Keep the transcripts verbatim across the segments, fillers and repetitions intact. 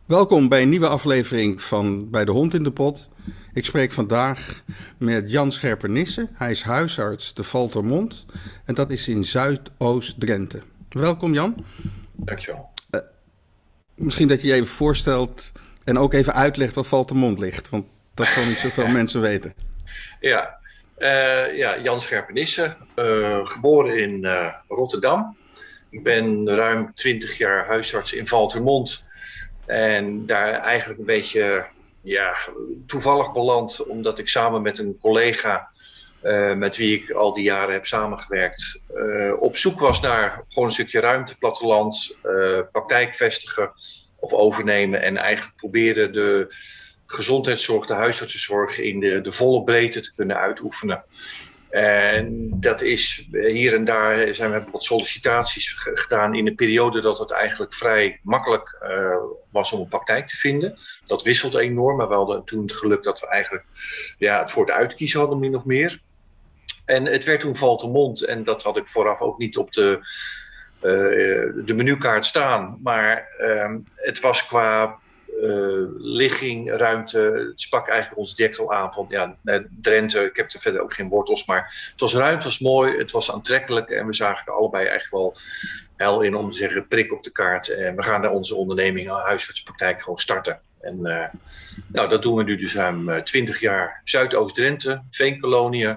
Welkom bij een nieuwe aflevering van Bij de Hond in de Pot. Ik spreek vandaag met Jan Scherpenisse. Hij is huisarts te Valthermond en dat is in Zuidoost-Drenthe. Welkom Jan. Dankjewel. Uh, misschien dat je je even voorstelt en ook even uitlegt waar Valthermond ligt, want dat zal niet zoveel mensen weten. Ja, uh, ja Jan Scherpenisse, uh, geboren in uh, Rotterdam. Ik ben ruim twintig jaar huisarts in Valthermond. En daar eigenlijk een beetje ja, toevallig beland, omdat ik samen met een collega, uh, met wie ik al die jaren heb samengewerkt, uh, op zoek was naar gewoon een stukje ruimte, platteland, uh, praktijk vestigen of overnemen. En eigenlijk proberen de gezondheidszorg, de huisartsenzorg in de, de volle breedte te kunnen uitoefenen. En dat is hier en daar zijn we wat sollicitaties gedaan in een periode dat het eigenlijk vrij makkelijk uh, was om een praktijk te vinden. Dat wisselt enorm, maar we hadden toen het geluk dat we eigenlijk ja, het voor het uitkiezen hadden, min of meer. En het werd toen Valthermond en dat had ik vooraf ook niet op de, uh, de menukaart staan. Maar uh, het was qua Uh, ligging, ruimte, het sprak eigenlijk ons dekkel aan van ja, Drenthe, ik heb er verder ook geen wortels, maar het was ruimte, het was mooi, het was aantrekkelijk en we zagen er allebei echt wel hel in om te zeggen prik op de kaart en we gaan naar onze onderneming, huisartspraktijk gewoon starten. En uh, nou, dat doen we nu dus ruim twintig jaar. Zuidoost-Drenthe, Veenkoloniën,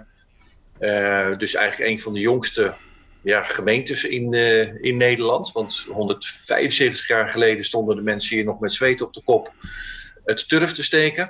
uh, dus eigenlijk een van de jongste ja, gemeentes in, uh, in Nederland. Want honderdvijfenzeventig jaar geleden stonden de mensen hier nog met zweet op de kop het turf te steken.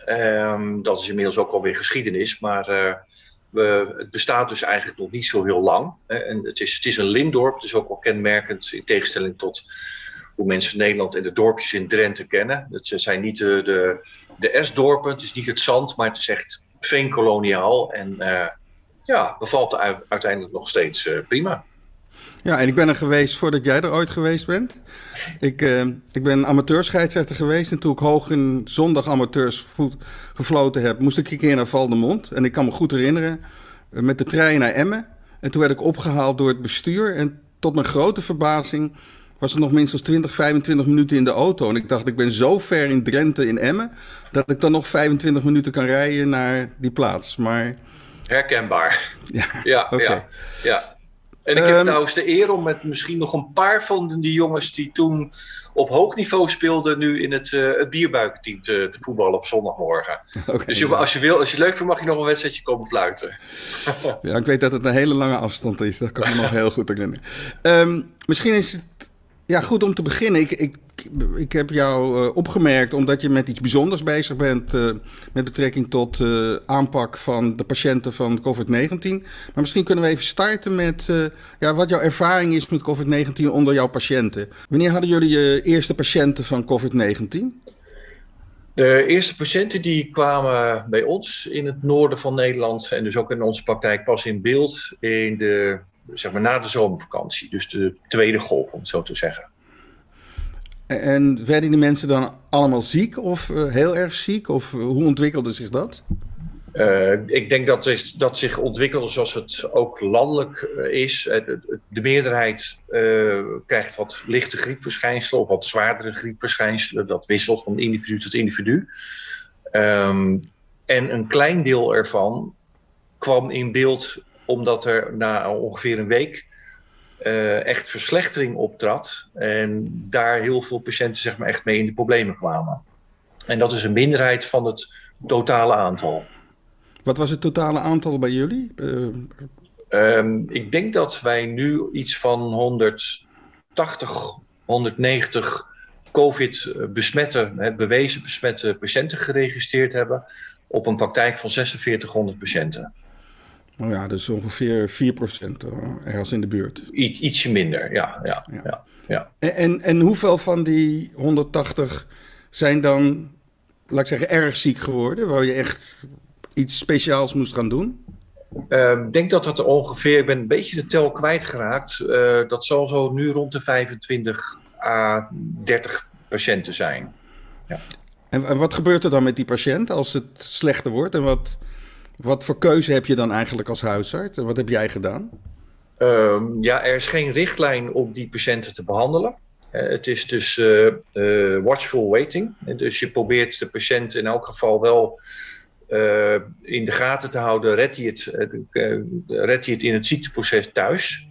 Um, dat is inmiddels ook alweer geschiedenis. Maar uh, we, het bestaat dus eigenlijk nog niet zo heel lang. Uh, en het is, het is een lintdorp, dus ook wel kenmerkend in tegenstelling tot hoe mensen Nederland en de dorpjes in Drenthe kennen. Het zijn niet de, de, de esdorpen, het is niet het zand, maar het is echt veenkoloniaal. En uh, ja, bevalt er uiteindelijk nog steeds uh, prima. Ja, en ik ben er geweest voordat jij er ooit geweest bent. Ik, uh, ik ben amateurscheidsrechter geweest en toen ik hoog in zondag amateursvoet gefloten heb, moest ik een keer naar Valthermond. En ik kan me goed herinneren, uh, met de trein naar Emmen. En toen werd ik opgehaald door het bestuur en tot mijn grote verbazing was het nog minstens twintig, vijfentwintig minuten in de auto. En ik dacht, ik ben zo ver in Drenthe in Emmen dat ik dan nog vijfentwintig minuten kan rijden naar die plaats. Maar herkenbaar. Ja, ja, okay. ja, ja. En ik heb um, trouwens de eer om met misschien nog een paar van die jongens die toen op hoog niveau speelden, nu in het, uh, het bierbuikenteam te, te voetballen op zondagmorgen. Okay, dus je, ja. als, je wil, als je het leuk vindt, mag je nog een wedstrijdje komen fluiten. Ja, ik weet dat het een hele lange afstand is. Dat kan ik me nog heel goed herinneren. Um, misschien is het ja, goed om te beginnen. Ik, ik, ik heb jou uh, opgemerkt omdat je met iets bijzonders bezig bent uh, met betrekking tot uh, aanpak van de patiënten van covid negentien. Maar misschien kunnen we even starten met uh, ja, wat jouw ervaring is met covid negentien onder jouw patiënten. Wanneer hadden jullie je eerste patiënten van covid negentien? De eerste patiënten die kwamen bij ons in het noorden van Nederland en dus ook in onze praktijk pas in beeld in de, zeg maar, na de zomervakantie. Dus de tweede golf, om het zo te zeggen. En werden die mensen dan allemaal ziek of uh, heel erg ziek? Of uh, hoe ontwikkelde zich dat? Uh, ik denk dat het dat zich ontwikkelde zoals het ook landelijk uh, is. Uh, de, de meerderheid uh, krijgt wat lichte griepverschijnselen of wat zwaardere griepverschijnselen. Dat wisselt van individu tot individu. Um, en een klein deel ervan kwam in beeld omdat er na ongeveer een week Uh, echt verslechtering optrad en daar heel veel patiënten zeg maar, echt mee in de problemen kwamen. En dat is een minderheid van het totale aantal. Wat was het totale aantal bij jullie? Uh... Um, ik denk dat wij nu iets van honderdtachtig, honderdnegentig COVID-besmette, bewezen besmette patiënten geregistreerd hebben op een praktijk van zesenveertighonderd patiënten. Oh ja, dus ongeveer vier procent ergens in de buurt. Iets, ietsje minder, ja. ja, ja. ja, ja. En, en, en hoeveel van die honderdtachtig zijn dan, laat ik zeggen, erg ziek geworden? Waar je echt iets speciaals moest gaan doen? Uh, ik denk dat dat er ongeveer, ik ben een beetje de tel kwijtgeraakt. Uh, dat zal zo nu rond de vijfentwintig à dertig patiënten zijn. Ja. En, en wat gebeurt er dan met die patiënt als het slechter wordt? En wat... Wat voor keuze heb je dan eigenlijk als huisarts? En wat heb jij gedaan? Um, ja, er is geen richtlijn om die patiënten te behandelen. Uh, het is dus uh, uh, watchful waiting. Dus je probeert de patiënt in elk geval wel uh, in de gaten te houden. Redt hij het, uh, redt hij het in het ziekteproces thuis?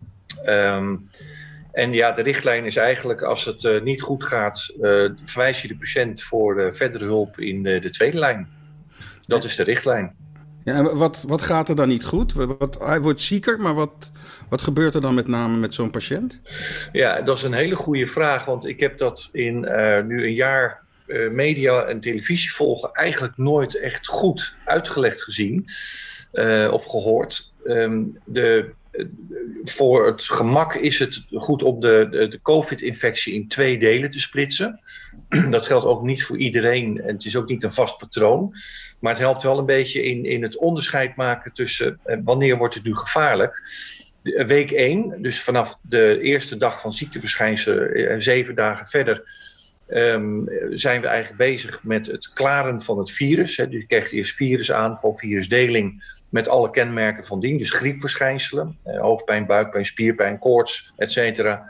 Um, en ja, de richtlijn is eigenlijk, als het uh, niet goed gaat, uh, verwijs je de patiënt voor uh, verdere hulp in de, de tweede lijn. Dat is de richtlijn. Ja, en wat, wat gaat er dan niet goed? Wat, hij wordt zieker, maar wat, wat gebeurt er dan met name met zo'n patiënt? Ja, dat is een hele goede vraag, want ik heb dat in uh, nu een jaar uh, media en televisie volgen eigenlijk nooit echt goed uitgelegd gezien uh, of gehoord. Um, de, uh, voor het gemak is het goed om de, de, de COVID-infectie in twee delen te splitsen. Dat geldt ook niet voor iedereen en het is ook niet een vast patroon. Maar het helpt wel een beetje in, in het onderscheid maken tussen uh, wanneer wordt het nu gevaarlijk. De, week één, dus vanaf de eerste dag van ziekteverschijnselen, uh, zeven dagen verder, um, zijn we eigenlijk bezig met het klaren van het virus. Hè. Dus je krijgt eerst virusaanval, virusdeling met alle kenmerken van dien. Dus griepverschijnselen, uh, hoofdpijn, buikpijn, spierpijn, koorts, et cetera.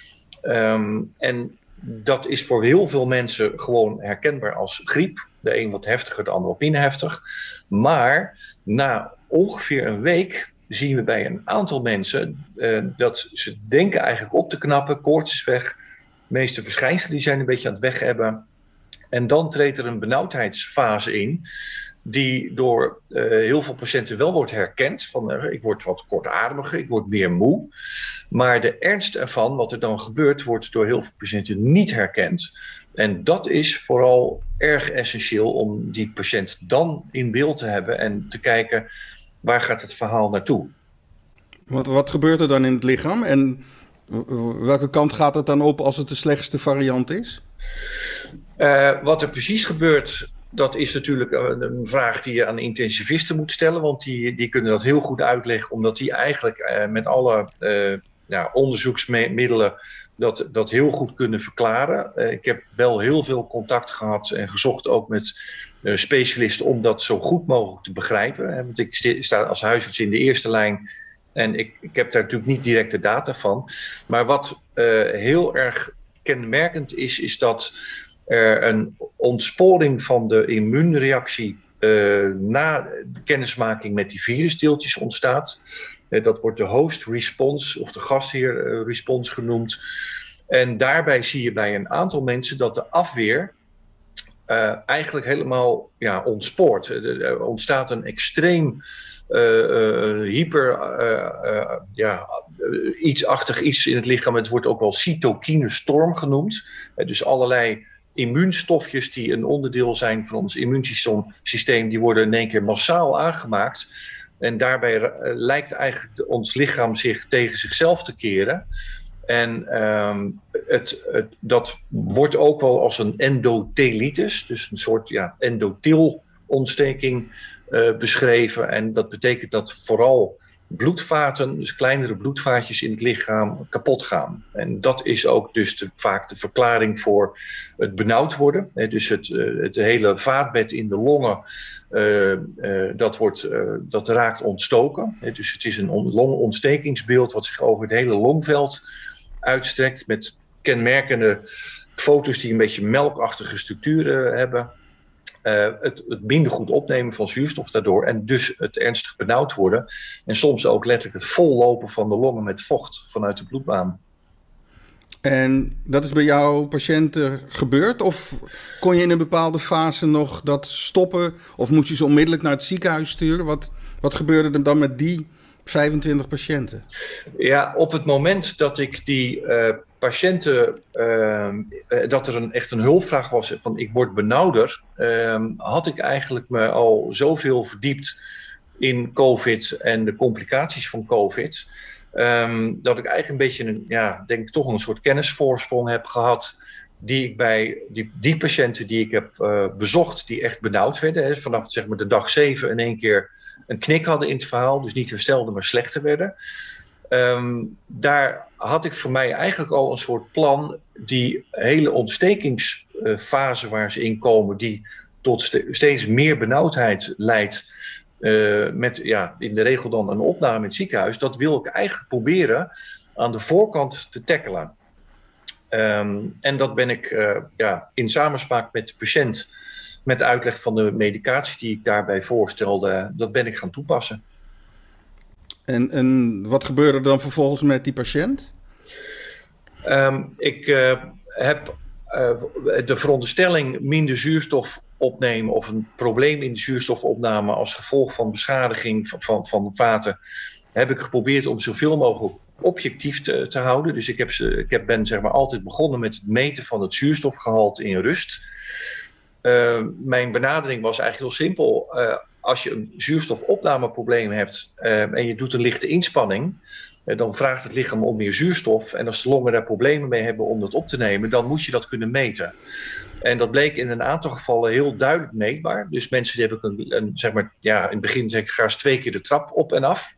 Um, en dat is voor heel veel mensen gewoon herkenbaar als griep. De een wat heftiger, de ander wat minder heftig. Maar na ongeveer een week zien we bij een aantal mensen uh, dat ze denken eigenlijk op te knappen. Koorts is weg. De meeste verschijnselen die zijn een beetje aan het weg hebben. En dan treedt er een benauwdheidsfase in. Die door uh, heel veel patiënten wel wordt herkend. Van uh, ik word wat kortademiger, ik word meer moe. Maar de ernst ervan, wat er dan gebeurt, wordt door heel veel patiënten niet herkend. En dat is vooral erg essentieel om die patiënt dan in beeld te hebben en te kijken waar gaat het verhaal naartoe. Wat, wat gebeurt er dan in het lichaam en welke kant gaat het dan op als het de slechtste variant is? Uh, wat er precies gebeurt, dat is natuurlijk een vraag die je aan intensivisten moet stellen, want die, die kunnen dat heel goed uitleggen, omdat die eigenlijk uh, met alle uh, ja, onderzoeksmiddelen dat, dat heel goed kunnen verklaren. Uh, ik heb wel heel veel contact gehad en gezocht ook met uh, specialisten om dat zo goed mogelijk te begrijpen. Hè, want ik sta als huisarts in de eerste lijn en ik, ik heb daar natuurlijk niet directe data van. Maar wat uh, heel erg kenmerkend is, is dat er een ontsporing van de immuunreactie uh, na de kennismaking met die virusdeeltjes ontstaat. Uh, dat wordt de host response of de gastheer uh, response genoemd. En daarbij zie je bij een aantal mensen dat de afweer uh, eigenlijk helemaal ja, ontspoort. Er ontstaat een extreem uh, uh, hyper, uh, uh, ja, uh, iets-achtig iets in het lichaam. Het wordt ook wel cytokinestorm genoemd. Uh, dus allerlei immuunstofjes die een onderdeel zijn van ons immuunsysteem, die worden in één keer massaal aangemaakt. En daarbij uh, lijkt eigenlijk de, ons lichaam zich tegen zichzelf te keren. En um, het, het, dat wordt ook wel als een endothelitis, dus een soort ja, endotheliontsteking uh, beschreven. En dat betekent dat vooral bloedvaten, dus kleinere bloedvaatjes in het lichaam, kapot gaan. En dat is ook dus de, vaak de verklaring voor het benauwd worden. He, dus het, uh, het hele vaatbed in de longen, uh, uh, dat, wordt, uh, dat raakt ontstoken. He, dus het is een on- longontstekingsbeeld wat zich over het hele longveld uitstrekt met kenmerkende foto's die een beetje melkachtige structuren hebben. Uh, het, het minder goed opnemen van zuurstof daardoor en dus het ernstig benauwd worden. En soms ook letterlijk het vollopen van de longen met vocht vanuit de bloedbaan. En dat is bij jouw patiënten gebeurd? Of kon je in een bepaalde fase nog dat stoppen? Of moest je ze onmiddellijk naar het ziekenhuis sturen? Wat, wat gebeurde er dan met die vijfentwintig patiënten? Ja, op het moment dat ik die uh, patiënten, uh, uh, dat er een, echt een hulpvraag was van ik word benauwder, uh, had ik eigenlijk me al zoveel verdiept in COVID en de complicaties van COVID, um, dat ik eigenlijk een beetje een, ja, denk toch een soort kennisvoorsprong heb gehad, die ik bij die, die patiënten die ik heb uh, bezocht, die echt benauwd werden, hè, vanaf zeg maar de dag zeven in één keer een knik hadden in het verhaal, dus niet herstelden, maar slechter werden. Um, daar had ik voor mij eigenlijk al een soort plan, die hele ontstekingsfase waar ze in komen, die tot st- steeds meer benauwdheid leidt, uh, met ja, in de regel dan een opname in het ziekenhuis, dat wil ik eigenlijk proberen aan de voorkant te tackelen. Um, en dat ben ik uh, ja, in samenspraak met de patiënt, met de uitleg van de medicatie die ik daarbij voorstelde, dat ben ik gaan toepassen. En, en wat gebeurde er dan vervolgens met die patiënt? Um, ik uh, heb uh, de veronderstelling minder zuurstof opnemen of een probleem in de zuurstofopname als gevolg van beschadiging van, van, van de vaten, heb ik geprobeerd om zoveel mogelijk objectief te, te houden. Dus ik, heb ze, ik heb, ben zeg maar altijd begonnen met het meten van het zuurstofgehalte in rust. Uh, mijn benadering was eigenlijk heel simpel. Uh, als je een zuurstofopnameprobleem hebt uh, en je doet een lichte inspanning, uh, dan vraagt het lichaam om meer zuurstof. En als de longen daar problemen mee hebben om dat op te nemen, dan moet je dat kunnen meten. En dat bleek in een aantal gevallen heel duidelijk meetbaar. Dus mensen die hebben een, een zeg maar, ja, in het begin zeg ik, ga eens twee keer de trap op en af.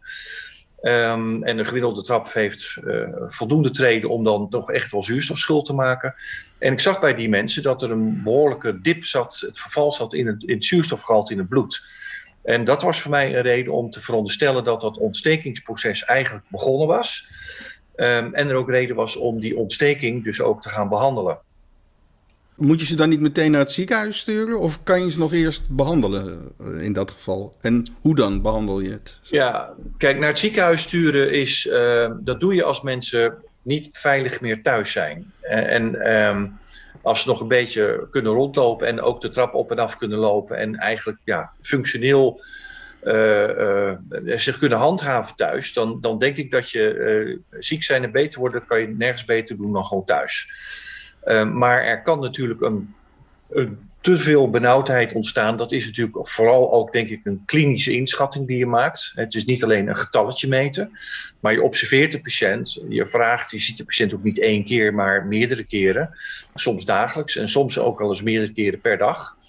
Um, en een gemiddelde trap heeft uh, voldoende treden om dan toch echt wel zuurstofschuld te maken. En ik zag bij die mensen dat er een behoorlijke dip zat, het verval zat in het, in het zuurstofgehalte in het bloed. En dat was voor mij een reden om te veronderstellen dat dat ontstekingsproces eigenlijk begonnen was. Um, en er ook reden was om die ontsteking dus ook te gaan behandelen. Moet je ze dan niet meteen naar het ziekenhuis sturen of kan je ze nog eerst behandelen in dat geval? En hoe dan behandel je het? Ja, kijk, naar het ziekenhuis sturen is, uh, dat doe je als mensen niet veilig meer thuis zijn. En um, als ze nog een beetje kunnen rondlopen en ook de trap op en af kunnen lopen en eigenlijk ja, functioneel uh, uh, zich kunnen handhaven thuis, dan, dan denk ik dat je uh, ziek zijn en beter worden, kan je nergens beter doen dan gewoon thuis. Uh, maar er kan natuurlijk een, een te veel benauwdheid ontstaan. Dat is natuurlijk vooral ook, denk ik, een klinische inschatting die je maakt. Het is niet alleen een getalletje meten, maar je observeert de patiënt. Je vraagt, je ziet de patiënt ook niet één keer, maar meerdere keren. Soms dagelijks en soms ook al eens meerdere keren per dag.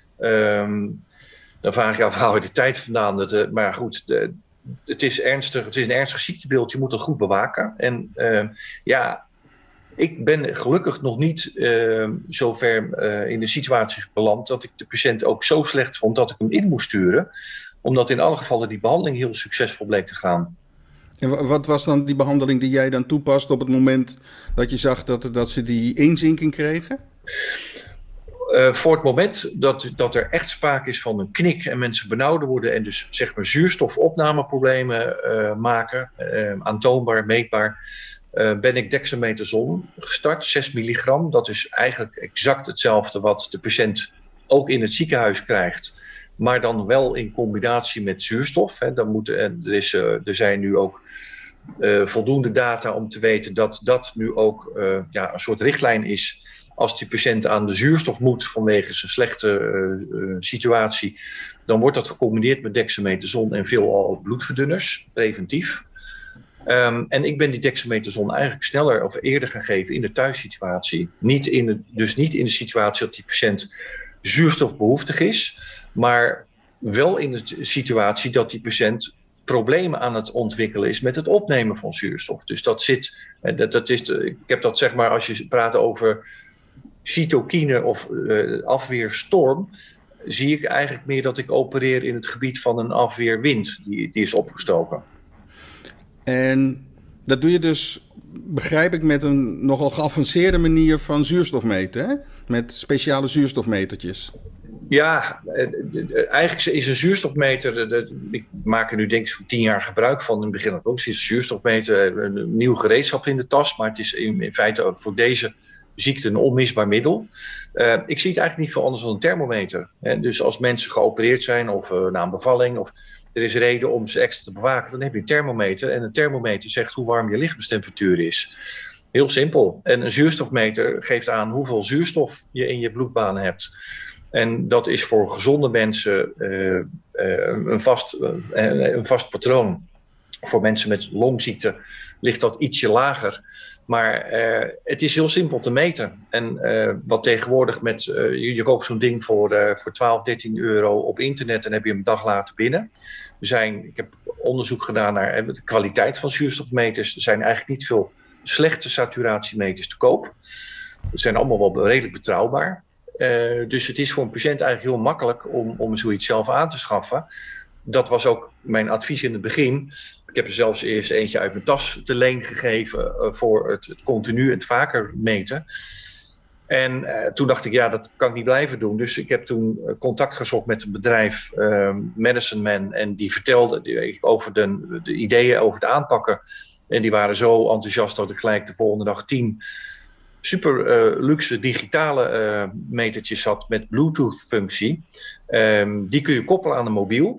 Um, dan vraag je af, haal je de tijd vandaan? Dat, maar goed, de, het is ernstig, het is een ernstig ziektebeeld. Je moet dat goed bewaken. En uh, ja... Ik ben gelukkig nog niet uh, zover uh, in de situatie beland dat ik de patiënt ook zo slecht vond dat ik hem in moest sturen. Omdat in alle gevallen die behandeling heel succesvol bleek te gaan. En wat was dan die behandeling die jij dan toepast op het moment dat je zag dat, dat ze die inzinking kregen? Uh, voor het moment dat, dat er echt sprake is van een knik en mensen benauwd worden en dus zeg maar zuurstofopnameproblemen uh, maken, uh, aantoonbaar, meetbaar, Uh, ben ik dexamethason gestart, zes milligram. Dat is eigenlijk exact hetzelfde wat de patiënt ook in het ziekenhuis krijgt. Maar dan wel in combinatie met zuurstof. Hè. Dan moet, en er, is, uh, er zijn nu ook uh, voldoende data om te weten dat dat nu ook uh, ja, een soort richtlijn is. Als die patiënt aan de zuurstof moet vanwege zijn slechte uh, uh, situatie, dan wordt dat gecombineerd met dexamethason en veelal bloedverdunners, preventief. Um, en ik ben die dexamethason eigenlijk sneller of eerder gaan geven in de thuissituatie. Niet in de, dus niet in de situatie dat die patiënt zuurstofbehoeftig is, maar wel in de situatie dat die patiënt problemen aan het ontwikkelen is met het opnemen van zuurstof. Dus dat zit, dat, dat is de, ik heb dat zeg maar als je praat over cytokine of uh, afweerstorm, zie ik eigenlijk meer dat ik opereer in het gebied van een afweerwind die, die is opgestoken. En dat doe je dus, begrijp ik, met een nogal geavanceerde manier van zuurstof meten, hè? Met speciale zuurstofmetertjes. Ja, eigenlijk is een zuurstofmeter, ik maak er nu denk ik zo'n tien jaar gebruik van. In het begin had ik ook een zuurstofmeter, een nieuw gereedschap in de tas, maar het is in feite ook voor deze ziekte een onmisbaar middel. Uh, ik zie het eigenlijk niet veel anders dan een thermometer. Hè? Dus als mensen geopereerd zijn of uh, na een bevalling of er is reden om ze extra te bewaken, dan heb je een thermometer. En een thermometer zegt hoe warm je lichaamstemperatuur is. Heel simpel. En een zuurstofmeter geeft aan hoeveel zuurstof je in je bloedbanen hebt. En dat is voor gezonde mensen uh, uh, een, vast, uh, een vast patroon. Voor mensen met longziekte ligt dat ietsje lager. Maar uh, het is heel simpel te meten. En uh, wat tegenwoordig met, uh, je, je koopt zo'n ding voor, uh, voor twaalf, dertien euro op internet en heb je hem een dag later binnen. Er zijn, ik heb onderzoek gedaan naar uh, de kwaliteit van zuurstofmeters. Er zijn eigenlijk niet veel slechte saturatiemeters te koop. Ze zijn allemaal wel redelijk betrouwbaar. Uh, dus het is voor een patiënt eigenlijk heel makkelijk om, om zoiets zelf aan te schaffen. Dat was ook mijn advies in het begin. Ik heb er zelfs eerst eentje uit mijn tas te leen gegeven uh, voor het, het continu en het vaker meten. En uh, toen dacht ik, ja, dat kan ik niet blijven doen. Dus ik heb toen contact gezocht met een bedrijf, uh, Medicine Man. En die vertelde die, over de, de ideeën over het aanpakken. En die waren zo enthousiast dat ik gelijk de volgende dag tien super uh, luxe digitale uh, metertjes had met Bluetooth functie. Um, die kun je koppelen aan een mobiel.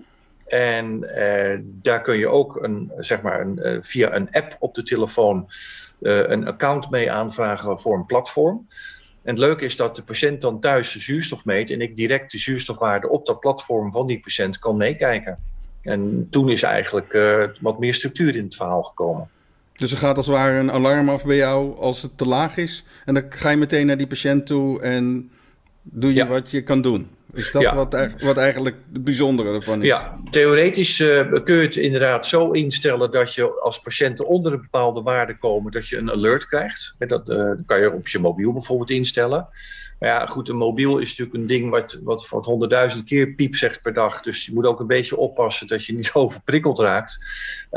En uh, daar kun je ook een, zeg maar een, uh, via een app op de telefoon uh, een account mee aanvragen voor een platform. En het leuke is dat de patiënt dan thuis de zuurstof meet en ik direct de zuurstofwaarde op dat platform van die patiënt kan meekijken. En toen is eigenlijk uh, wat meer structuur in het verhaal gekomen. Dus er gaat als het ware een alarm af bij jou als het te laag is. En dan ga je meteen naar die patiënt toe en doe je ja. wat je kan doen. Is dat ja. wat, wat eigenlijk het bijzondere ervan is? Ja, theoretisch uh, kun je het inderdaad zo instellen dat je als patiënten onder een bepaalde waarde komen, dat je een alert krijgt. Dat uh, kan je op je mobiel bijvoorbeeld instellen. Maar ja, goed, een mobiel is natuurlijk een ding wat, wat, wat honderdduizend keer piep zegt per dag. Dus je moet ook een beetje oppassen dat je niet overprikkeld raakt.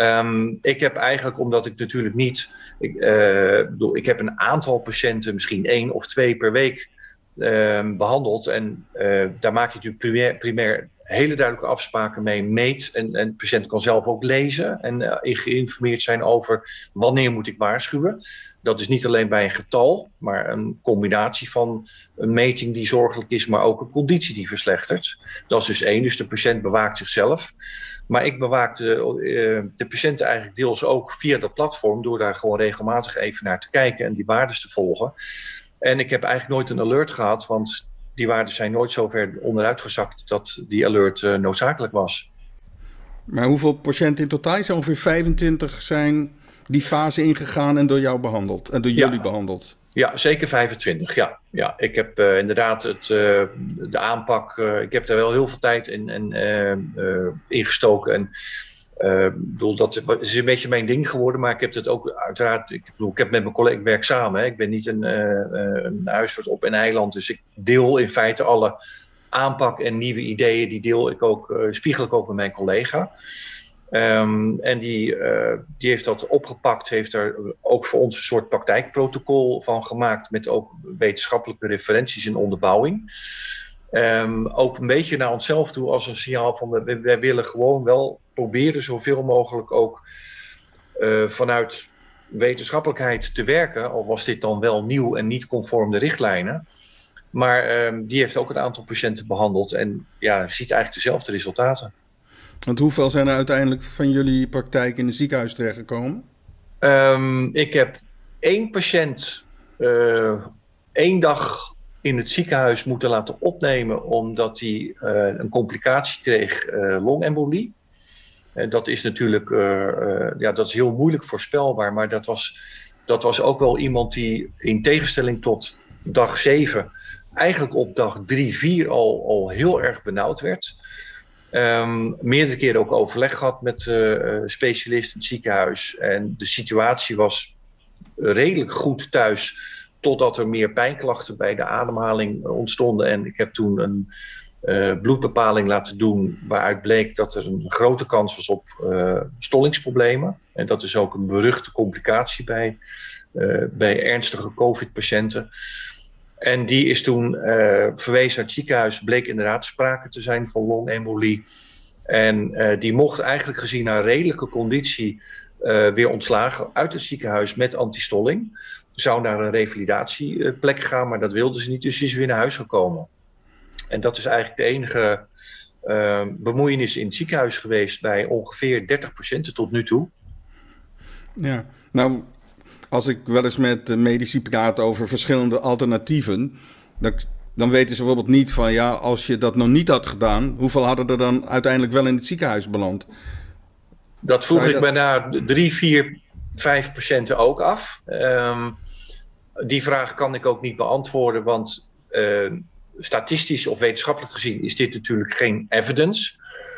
Um, ik heb eigenlijk, omdat ik natuurlijk niet... Ik, uh, bedoel, ik heb een aantal patiënten, misschien één of twee per week uh, behandeld. En uh, daar maak je natuurlijk primair, primair hele duidelijke afspraken mee. Meet en, en de patiënt kan zelf ook lezen en uh, geïnformeerd zijn over wanneer moet ik waarschuwen. Dat is niet alleen bij een getal, maar een combinatie van een meting die zorgelijk is, maar ook een conditie die verslechtert. Dat is dus één, dus de patiënt bewaakt zichzelf. Maar ik bewaak de, uh, de patiënten eigenlijk deels ook via dat platform, door daar gewoon regelmatig even naar te kijken en die waardes te volgen. En ik heb eigenlijk nooit een alert gehad, want die waarden zijn nooit zo ver onderuit gezakt dat die alert uh, noodzakelijk was. Maar hoeveel patiënten in totaal zijn? Ongeveer vijfentwintig zijn die fase ingegaan en door jou behandeld en door jullie ja. behandeld? Ja, zeker vijfentwintig. Ja, ja. Ik heb uh, inderdaad het, uh, de aanpak, uh, ik heb daar wel heel veel tijd in, in uh, uh, ingestoken. En uh, bedoel, dat is een beetje mijn ding geworden, maar ik heb het ook uiteraard, ik, bedoel, ik heb met mijn collega, ik werk samen. Hè. Ik ben niet een, uh, een huisarts op een eiland, dus ik deel in feite alle aanpak en nieuwe ideeën, die deel ik ook, uh, spiegel ik ook met mijn collega. Um, en die, uh, die heeft dat opgepakt, heeft er ook voor ons een soort praktijkprotocol van gemaakt met ook wetenschappelijke referenties in onderbouwing. Um, ook een beetje naar onszelf toe als een signaal van wij, wij willen gewoon wel proberen zoveel mogelijk ook uh, vanuit wetenschappelijkheid te werken, al was dit dan wel nieuw en niet conform de richtlijnen. Maar um, die heeft ook een aantal patiënten behandeld en ja, ziet eigenlijk dezelfde resultaten. Want hoeveel zijn er uiteindelijk van jullie praktijk in het ziekenhuis terechtgekomen? Um, ik heb één patiënt uh, één dag in het ziekenhuis moeten laten opnemen omdat hij uh, een complicatie kreeg, uh, longembolie. En dat is natuurlijk uh, uh, ja, dat is heel moeilijk voorspelbaar, maar dat was, dat was ook wel iemand die in tegenstelling tot dag zeven eigenlijk op dag drie, vier al, al heel erg benauwd werd. Um, meerdere keren ook overleg gehad met uh, specialisten in het ziekenhuis. En de situatie was redelijk goed thuis, totdat er meer pijnklachten bij de ademhaling ontstonden. En ik heb toen een uh, bloedbepaling laten doen, waaruit bleek dat er een grote kans was op uh, stollingsproblemen. En dat is ook een beruchte complicatie bij, uh, bij ernstige COVID-patiënten. En die is toen uh, verwezen naar het ziekenhuis, bleek inderdaad sprake te zijn van longembolie. En uh, die mocht eigenlijk gezien haar redelijke conditie uh, weer ontslagen uit het ziekenhuis met antistolling. Zou naar een revalidatieplek gaan, maar dat wilde ze niet, dus is weer naar huis gekomen. En dat is eigenlijk de enige uh, bemoeienis in het ziekenhuis geweest bij ongeveer dertig patiënten tot nu toe. Ja, nou... Als ik wel eens met medici praat over verschillende alternatieven, dan, dan weten ze bijvoorbeeld niet van ja, als je dat nog niet had gedaan, hoeveel hadden er dan uiteindelijk wel in het ziekenhuis beland? Dat vroeg ik dat... me na drie, vier, vijf patiënten ook af. Um, die vraag kan ik ook niet beantwoorden, want uh, statistisch of wetenschappelijk gezien is dit natuurlijk geen evidence.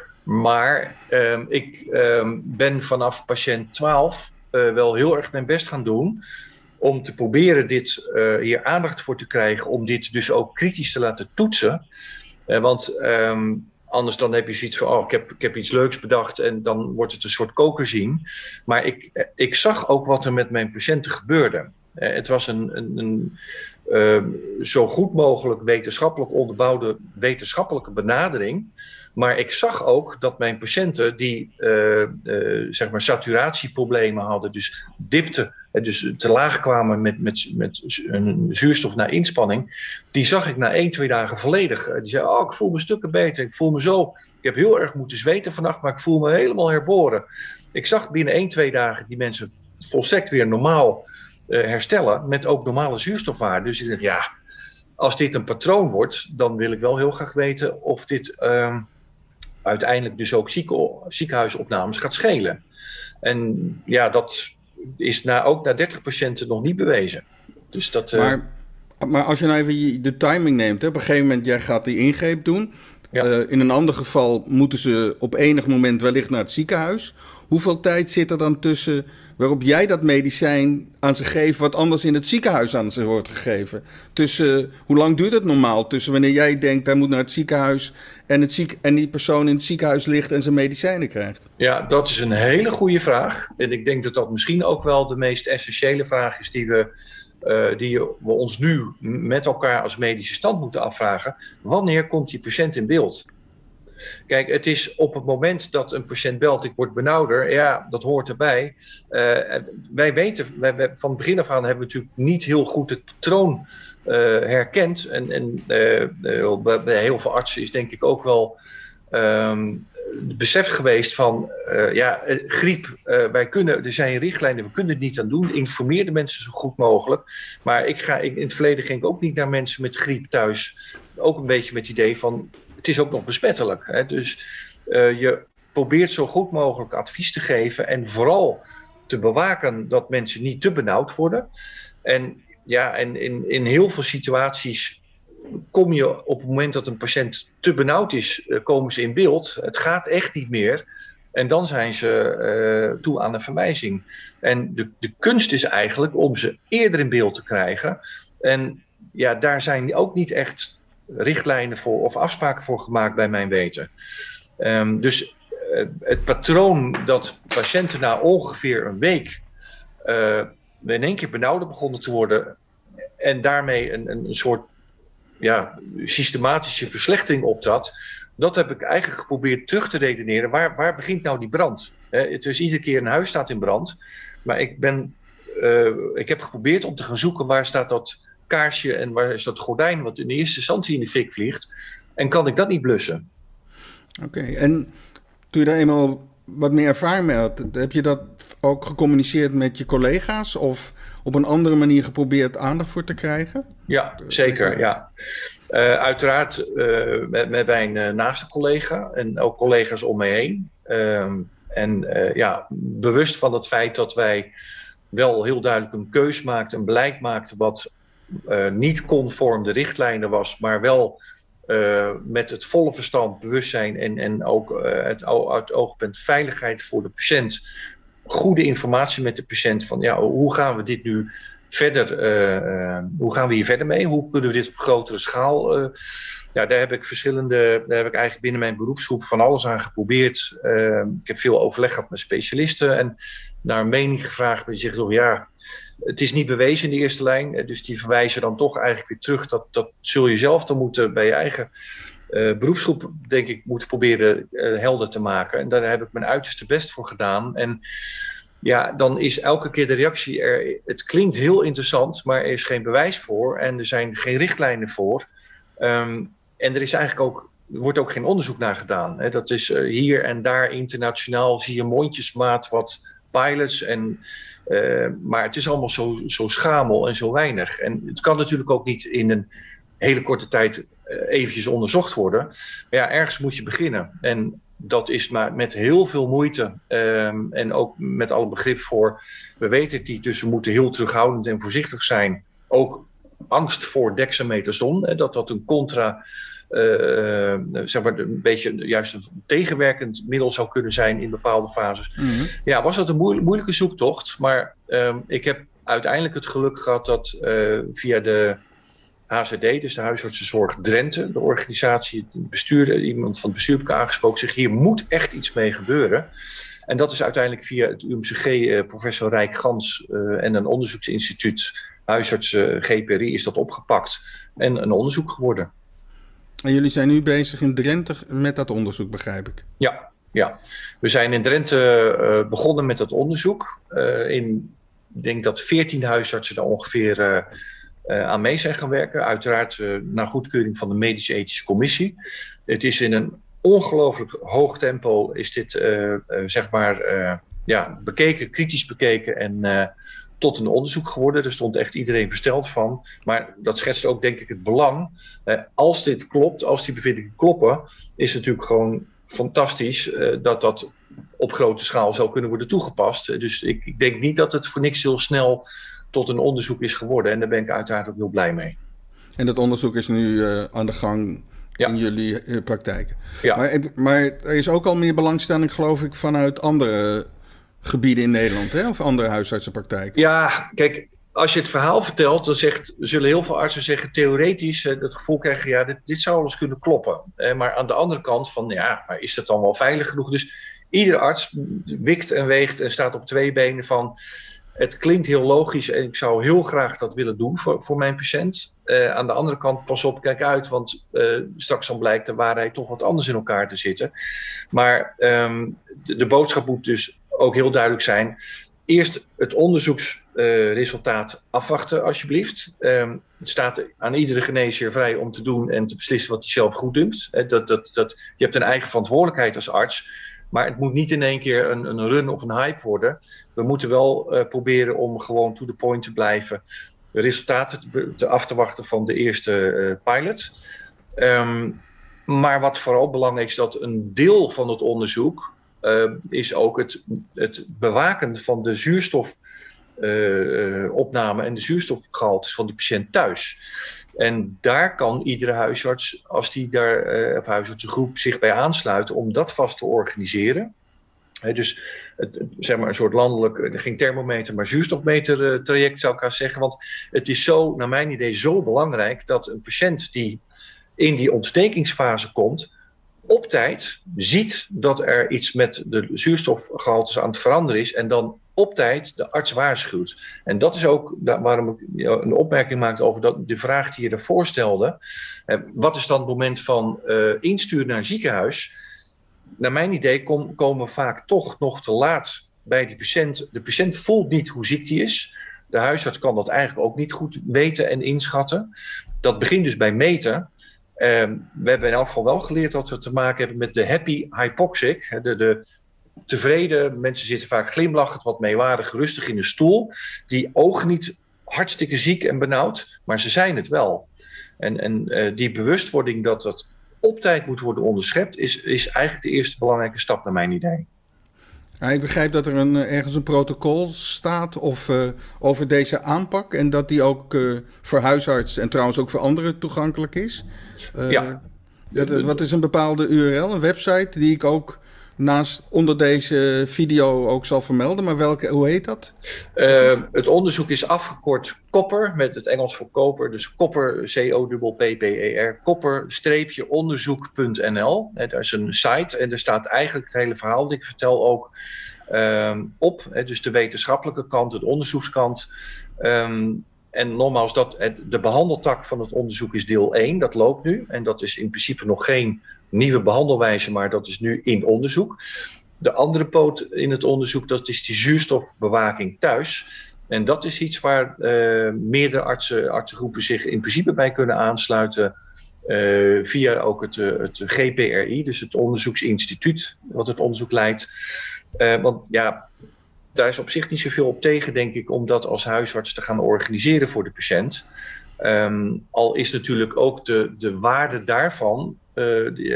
Maar um, ik um, ben vanaf patiënt twaalf Uh, wel heel erg mijn best gaan doen om te proberen dit uh, hier aandacht voor te krijgen, om dit dus ook kritisch te laten toetsen. Uh, want um, Anders dan heb je zoiets van, oh, ik heb, ik heb iets leuks bedacht en dan wordt het een soort kokerzien. Maar ik, ik zag ook wat er met mijn patiënten gebeurde. Uh, het was een, een, een uh, zo goed mogelijk wetenschappelijk onderbouwde wetenschappelijke benadering. Maar ik zag ook dat mijn patiënten die uh, uh, zeg maar saturatieproblemen hadden, dus dipte, dus te laag kwamen met, met, met een zuurstof na inspanning, die zag ik na één, twee dagen volledig. Die zei, oh, ik voel me stukken beter, ik voel me zo, ik heb heel erg moeten zweten vannacht, maar ik voel me helemaal herboren. Ik zag binnen één, twee dagen die mensen volstrekt weer normaal uh, herstellen, met ook normale zuurstofwaarden. Dus ik dacht, ja, als dit een patroon wordt, dan wil ik wel heel graag weten of dit Uh, uiteindelijk dus ook zieke, ziekenhuisopnames gaat schelen. En ja, dat is na, ook na dertig patiënten nog niet bewezen. Dus dat, uh... maar, maar als je nou even de timing neemt, hè, op een gegeven moment jij gaat die ingreep doen. Ja. Uh, in een ander geval moeten ze op enig moment wellicht naar het ziekenhuis. Hoeveel tijd zit er dan tussen waarop jij dat medicijn aan ze geeft, wat anders in het ziekenhuis aan ze wordt gegeven? Tussen, uh, hoe lang duurt het normaal tussen wanneer jij denkt hij moet naar het ziekenhuis en, het ziek, en die persoon in het ziekenhuis ligt en zijn medicijnen krijgt? Ja, dat is een hele goede vraag. En ik denk dat dat misschien ook wel de meest essentiële vraag is die we, uh, die we ons nu met elkaar als medische stand moeten afvragen. Wanneer komt die patiënt in beeld? Kijk, het is op het moment dat een patiënt belt, ik word benauwder, ja, dat hoort erbij. Uh, wij weten, wij, van het begin af aan hebben we natuurlijk niet heel goed het patroon uh, herkend. En, en uh, bij, bij heel veel artsen is denk ik ook wel um, het besef geweest van, uh, ja, griep, uh, wij kunnen, er zijn richtlijnen, we kunnen het niet aan doen. Informeer de mensen zo goed mogelijk. Maar ik ga, ik, in het verleden ging ik ook niet naar mensen met griep thuis. Ook een beetje met het idee van, het is ook nog besmettelijk. Hè? Dus uh, je probeert zo goed mogelijk advies te geven en vooral te bewaken dat mensen niet te benauwd worden. En ja, en in, in heel veel situaties kom je op het moment dat een patiënt te benauwd is, uh, komen ze in beeld. Het gaat echt niet meer. En dan zijn ze uh, toe aan een verwijzing. En de, de kunst is eigenlijk om ze eerder in beeld te krijgen. En ja, daar zijn ook niet echt richtlijnen voor of afspraken voor gemaakt bij mijn weten. Um, dus uh, het patroon dat patiënten na ongeveer een week uh, in één keer benauwder begonnen te worden en daarmee een, een soort ja, systematische verslechtering optrad, dat heb ik eigenlijk geprobeerd terug te redeneren. Waar, waar begint nou die brand? Uh, het is iedere keer een huis staat in brand, maar ik, ben, uh, ik heb geprobeerd om te gaan zoeken waar staat dat kaarsje en waar is dat gordijn wat in de eerste instantie in de fik vliegt. En kan ik dat niet blussen? Oké, okay, en toen je daar eenmaal wat meer ervaring mee had, heb je dat ook gecommuniceerd met je collega's of op een andere manier geprobeerd aandacht voor te krijgen? Ja, zeker, ja. Uh, uiteraard uh, met, met mijn uh, naaste collega en ook collega's om mij heen. Uh, en uh, ja, bewust van het feit dat wij wel heel duidelijk een keus maakten, een beleid maakten wat Uh, niet conform de richtlijnen was, maar wel uh, met het volle verstand, bewustzijn en, en ook uh, het, het oogpunt veiligheid voor de patiënt. Goede informatie met de patiënt van ja, hoe gaan we dit nu verder, uh, uh, hoe gaan we hier verder mee? Hoe kunnen we dit op grotere schaal? Uh, ja, daar heb ik verschillende, daar heb ik eigenlijk binnen mijn beroepsgroep van alles aan geprobeerd. Uh, ik heb veel overleg gehad met specialisten en naar een mening gevraagd. Maar die zeggen toch ja, het is niet bewezen in de eerste lijn, dus die verwijzen dan toch eigenlijk weer terug. Dat, dat zul je zelf dan moeten bij je eigen uh, beroepsgroep, denk ik, moeten proberen uh, helder te maken. En daar heb ik mijn uiterste best voor gedaan. En ja, dan is elke keer de reactie er. Het klinkt heel interessant, maar er is geen bewijs voor en er zijn geen richtlijnen voor. Um, en er is eigenlijk ook, er wordt ook geen onderzoek naar gedaan. Hè. Dat is uh, hier en daar internationaal zie je mondjesmaat wat pilots en Uh, maar het is allemaal zo, zo schamel en zo weinig. En het kan natuurlijk ook niet in een hele korte tijd uh, eventjes onderzocht worden. Maar ja, ergens moet je beginnen. En dat is maar met heel veel moeite. Um, en ook met alle begrip voor. We weten het niet, dus we moeten heel terughoudend en voorzichtig zijn. Ook angst voor dexamethason. Hè, dat dat een contra... Uh, zeg maar een beetje juist een tegenwerkend middel zou kunnen zijn in bepaalde fases. Mm-hmm. Ja, was dat een moe- moeilijke zoektocht, maar um, ik heb uiteindelijk het geluk gehad dat uh, via de H Z D, dus de Huisartsenzorg Drenthe, de organisatie, het bestuur, iemand van het bestuur heb ik aangesproken, zegt hier moet echt iets mee gebeuren. En dat is uiteindelijk via het U M C G, uh, professor Rijk Gans uh, en een onderzoeksinstituut, huisartsen G P R I, is dat opgepakt en een onderzoek geworden. En jullie zijn nu bezig in Drenthe met dat onderzoek, begrijp ik? Ja, ja. We zijn in Drenthe uh, begonnen met dat onderzoek. Uh, in, ik denk dat veertien huisartsen daar ongeveer uh, uh, aan mee zijn gaan werken. Uiteraard uh, naar goedkeuring van de Medische Ethische Commissie. Het is in een ongelooflijk hoog tempo is dit uh, uh, zeg maar uh, ja, bekeken, kritisch bekeken en uh, tot een onderzoek geworden. Er stond echt iedereen versteld van. Maar dat schetst ook denk ik het belang. Uh, als dit klopt, als die bevindingen kloppen, is het natuurlijk gewoon fantastisch uh, dat dat op grote schaal zou kunnen worden toegepast. Uh, dus ik, ik denk niet dat het voor niks heel snel tot een onderzoek is geworden. En daar ben ik uiteraard ook heel blij mee. En dat onderzoek is nu uh, aan de gang ja. in jullie uh, praktijk. Ja. Maar, maar er is ook al meer belangstelling, geloof ik, vanuit andere gebieden in Nederland, hè? Of andere huisartsenpraktijken. Ja, kijk, als je het verhaal vertelt, dan zegt, zullen heel veel artsen zeggen, theoretisch, uh, het gevoel krijgen, ja, dit, dit zou wel eens kunnen kloppen. Uh, maar aan de andere kant van, ja, maar is dat dan wel veilig genoeg? Dus iedere arts wikt en weegt en staat op twee benen van, het klinkt heel logisch en ik zou heel graag dat willen doen voor, voor mijn patiënt. Uh, aan de andere kant, pas op, kijk uit, want uh, straks dan blijkt de waarheid toch wat anders in elkaar te zitten. Maar um, de, de boodschap moet dus ook heel duidelijk zijn. Eerst het onderzoeksresultaat uh, afwachten, alsjeblieft. Um, het staat aan iedere geneesheer vrij om te doen en te beslissen wat hij zelf goed dunkt. Uh, dat, dat, dat, je hebt een eigen verantwoordelijkheid als arts. Maar het moet niet in één keer een, een run of een hype worden. We moeten wel uh, proberen om gewoon to the point te blijven. De resultaten te, te af te wachten van de eerste uh, pilot. Um, maar wat vooral belangrijk is, dat een deel van het onderzoek uh, is ook het, het bewaken van de zuurstofopname uh, en de zuurstofgehaltes van de patiënt thuis. En daar kan iedere huisarts, als die daar, uh, of huisartsengroep zich bij aansluiten, om dat vast te organiseren. He, dus het, zeg maar een soort landelijk, geen thermometer, maar zuurstofmeter uh, traject zou ik gaan zeggen. Want het is zo, naar mijn idee, zo belangrijk dat een patiënt die in die ontstekingsfase komt, op tijd ziet dat er iets met de zuurstofgehaltes aan het veranderen is en dan op tijd de arts waarschuwt. En dat is ook waarom ik een opmerking maakte over dat, de vraag die je daarvoor stelde. Wat is dan het moment van uh, insturen naar een ziekenhuis? Naar mijn idee kom, komen we vaak toch nog te laat bij die patiënt. De patiënt voelt niet hoe ziek die is. De huisarts kan dat eigenlijk ook niet goed weten en inschatten. Dat begint dus bij meten. Uh, we hebben in elk geval wel geleerd dat we te maken hebben met de happy hypoxic. De, de tevreden mensen zitten vaak glimlachend, wat meewarig, rustig in een stoel. Die ogen niet hartstikke ziek en benauwd, maar ze zijn het wel. En, en uh, die bewustwording dat dat op tijd moet worden onderschept, is, is eigenlijk de eerste belangrijke stap naar mijn idee. Ja, ik begrijp dat er een, ergens een protocol staat of, uh, over deze aanpak en dat die ook uh, voor huisartsen en trouwens ook voor anderen toegankelijk is. Uh, ja. Dat, wat is een bepaalde U R L, een website die ik ook naast onder deze video ook zal vermelden, maar welke, hoe heet dat? Uh, het onderzoek is afgekort kopper, met het Engels voor koper, dus kopper, C O P P P E R, kopper-onderzoek punt n l. Daar is een site en er staat eigenlijk het hele verhaal dat ik vertel ook um, op, hè, dus de wetenschappelijke kant, de onderzoekskant. Um, En nogmaals, dat, de behandeltak van het onderzoek is deel één, dat loopt nu. En dat is in principe nog geen nieuwe behandelwijze, maar dat is nu in onderzoek. De andere poot in het onderzoek, dat is die zuurstofbewaking thuis. En dat is iets waar uh, meerdere artsen, artsengroepen zich in principe bij kunnen aansluiten. Uh, via ook het, uh, het G P R I, dus het onderzoeksinstituut wat het onderzoek leidt. Uh, want ja, daar is op zich niet zoveel op tegen, denk ik, om dat als huisarts te gaan organiseren voor de patiënt. Um, al is natuurlijk ook de, de waarde daarvan, uh, die,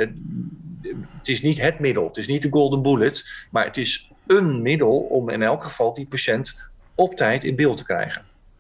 het is niet het middel, het is niet de golden bullet, maar het is een middel om in elk geval die patiënt op tijd in beeld te krijgen.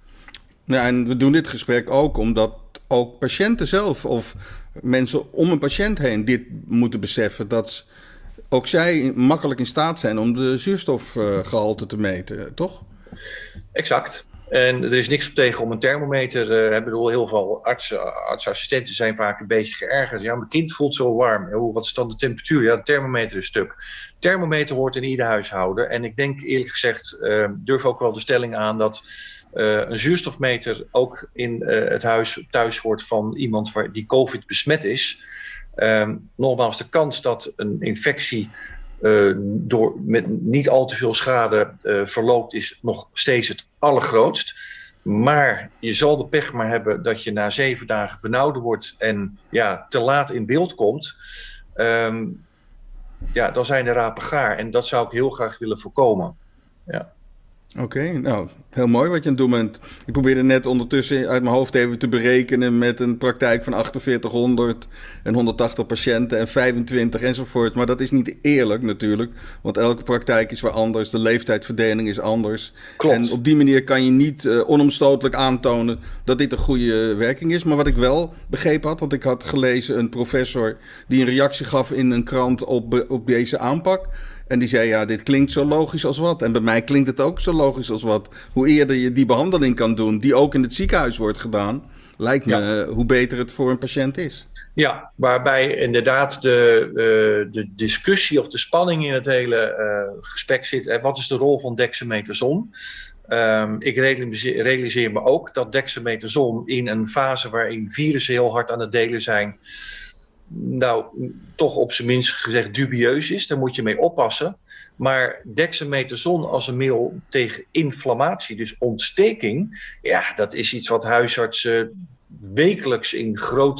Ja, en we doen dit gesprek ook omdat ook patiënten zelf of mensen om een patiënt heen dit moeten beseffen, dat ook zij makkelijk in staat zijn om de zuurstofgehalte te meten, toch? Exact. En er is niks op tegen om een thermometer. Uh, ik bedoel, heel veel artsen, artsassistenten zijn vaak een beetje geërgerd. Ja, mijn kind voelt zo warm. Hoe, wat is dan de temperatuur? Ja, de thermometer is stuk. De thermometer hoort in ieder huishouden. En ik denk eerlijk gezegd, uh, durf ook wel de stelling aan dat uh, een zuurstofmeter ook in uh, het huis thuis hoort van iemand waar, die COVID besmet is. Um, nogmaals, de kans dat een infectie Uh, door met niet al te veel schade uh, verloopt is nog steeds het allergrootst. Maar je zal de pech maar hebben dat je na zeven dagen benauwd wordt en ja, te laat in beeld komt. Um, ja, dan zijn de rapen gaar. En dat zou ik heel graag willen voorkomen. Ja. Oké, okay, nou, heel mooi wat je aan het doen bent. Ik probeerde net ondertussen uit mijn hoofd even te berekenen met een praktijk van achtenveertighonderd en honderdtachtig patiënten en vijfentwintig enzovoort. Maar dat is niet eerlijk natuurlijk, want elke praktijk is weer anders, de leeftijdsverdeling is anders. Klopt. En op die manier kan je niet uh, onomstotelijk aantonen dat dit een goede werking is. Maar wat ik wel begrepen had, want ik had gelezen een professor die een reactie gaf in een krant op, op deze aanpak. En die zei, ja, dit klinkt zo logisch als wat. En bij mij klinkt het ook zo logisch als wat. Hoe eerder je die behandeling kan doen, die ook in het ziekenhuis wordt gedaan, lijkt me ja. hoe beter het voor een patiënt is. Ja, waarbij inderdaad de, uh, de discussie of de spanning in het hele uh, gesprek zit. En wat is de rol van dexamethason? Um, ik realiseer, realiseer me ook dat dexamethason in een fase waarin virussen heel hard aan het delen zijn, nou, toch op zijn minst gezegd dubieus is. Daar moet je mee oppassen. Maar dexamethason als een middel tegen inflammatie, dus ontsteking, ja, dat is iets wat huisartsen wekelijks in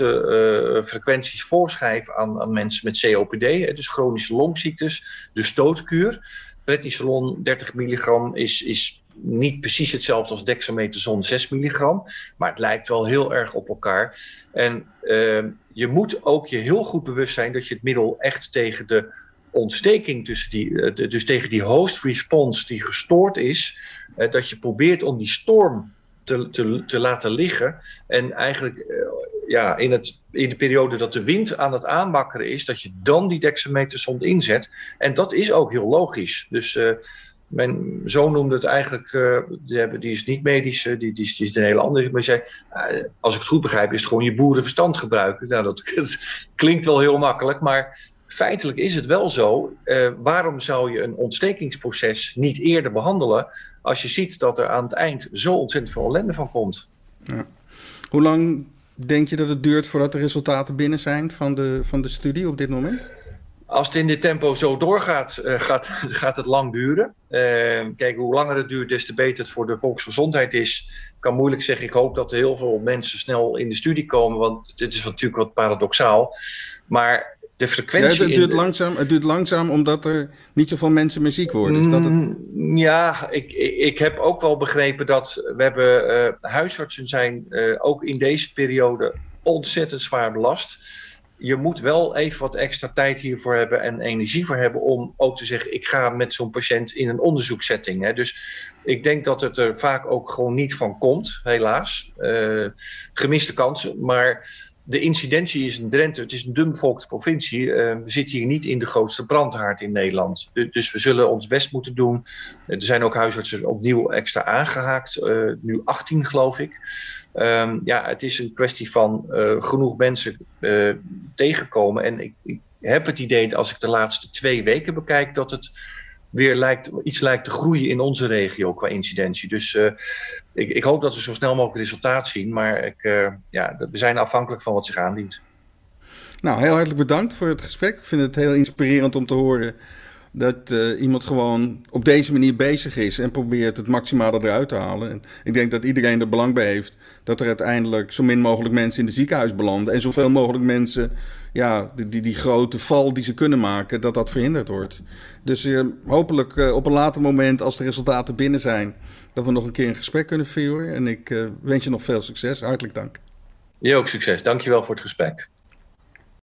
grote uh, frequenties voorschrijven aan, aan mensen met C O P D, hè, dus chronische longziektes, de stootkuur. Prednisolon dertig milligram is, is niet precies hetzelfde als dexamethason zes milligram, maar het lijkt wel heel erg op elkaar. En uh, je moet ook je heel goed bewust zijn dat je het middel echt tegen de ontsteking tussen die, uh, de, dus tegen die host response die gestoord is, uh, dat je probeert om die storm te, te, te laten liggen. En eigenlijk uh, ja, in, het, in de periode dat de wind aan het aanwakkeren is, dat je dan die dexamethason inzet. En dat is ook heel logisch. Dus uh, mijn zoon noemde het eigenlijk, uh, die, die is niet medisch, uh, die, die, die is een hele andere. Maar zei, uh, als ik het goed begrijp, is het gewoon je boerenverstand gebruiken. Nou, dat, dat klinkt wel heel makkelijk, maar feitelijk is het wel zo. Uh, waarom zou je een ontstekingsproces niet eerder behandelen als je ziet dat er aan het eind zo ontzettend veel ellende van komt? Ja. Hoe lang denk je dat het duurt voordat de resultaten binnen zijn van de, van de studie op dit moment? Als het in dit tempo zo doorgaat, uh, gaat, gaat het lang duren. Uh, kijk, hoe langer het duurt, des te beter het voor de volksgezondheid is. Ik kan moeilijk zeggen, ik hoop dat er heel veel mensen snel in de studie komen, want dit is natuurlijk wat paradoxaal. Maar de frequentie... Ja, het, duurt in de... langzaam, het duurt langzaam omdat er niet zoveel mensen meer ziek worden. Is dat het... Ja, ik, ik heb ook wel begrepen dat we hebben uh, huisartsen zijn uh, ook in deze periode ontzettend zwaar belast. Je moet wel even wat extra tijd hiervoor hebben en energie voor hebben om ook te zeggen, ik ga met zo'n patiënt in een onderzoekssetting. Hè. Dus ik denk dat het er vaak ook gewoon niet van komt, helaas. Uh, gemiste kansen, maar de incidentie is in Drenthe, het is een dunbevolkte provincie. Uh, we zitten hier niet in de grootste brandhaard in Nederland. Dus, dus we zullen ons best moeten doen. Er zijn ook huisartsen opnieuw extra aangehaakt, uh, nu achttien geloof ik. Um, ja, het is een kwestie van uh, genoeg mensen uh, tegenkomen. En ik, ik heb het idee dat als ik de laatste twee weken bekijk, dat het weer lijkt, iets lijkt te groeien in onze regio qua incidentie. Dus uh, ik, ik hoop dat we zo snel mogelijk resultaat zien. Maar ik, uh, ja, we zijn afhankelijk van wat zich aandient. Nou, heel hartelijk bedankt voor het gesprek. Ik vind het heel inspirerend om te horen dat uh, iemand gewoon op deze manier bezig is en probeert het maximale eruit te halen. En ik denk dat iedereen er belang bij heeft dat er uiteindelijk zo min mogelijk mensen in het ziekenhuis belanden en zoveel mogelijk mensen, ja, die, die, die grote val die ze kunnen maken, dat dat verhinderd wordt. Dus uh, hopelijk uh, op een later moment, als de resultaten binnen zijn, dat we nog een keer een gesprek kunnen voeren. En ik uh, wens je nog veel succes. Hartelijk dank. Je ook succes. Dankjewel voor het gesprek.